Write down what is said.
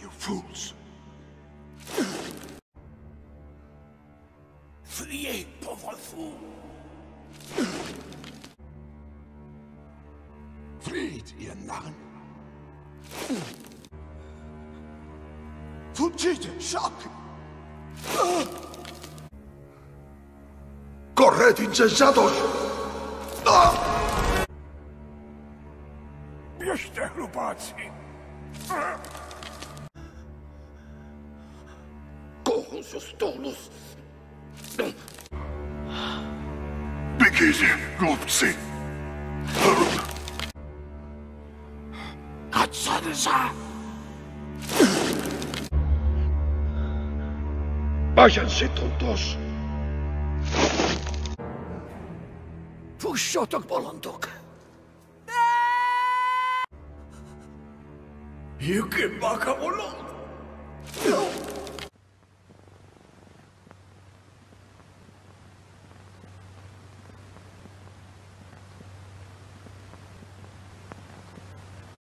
you fools! Fuyez, pauvre fou! Flieht, ihr Narren! Fuggite, sciocchi! Correte, insensatos! Bierzcie, chłopacy! Kocham się stolus! Biegnijcie, głupcy! Katzanesa! Váyanse, tontos! Fussatok, bolondok! Jöjjön magamon!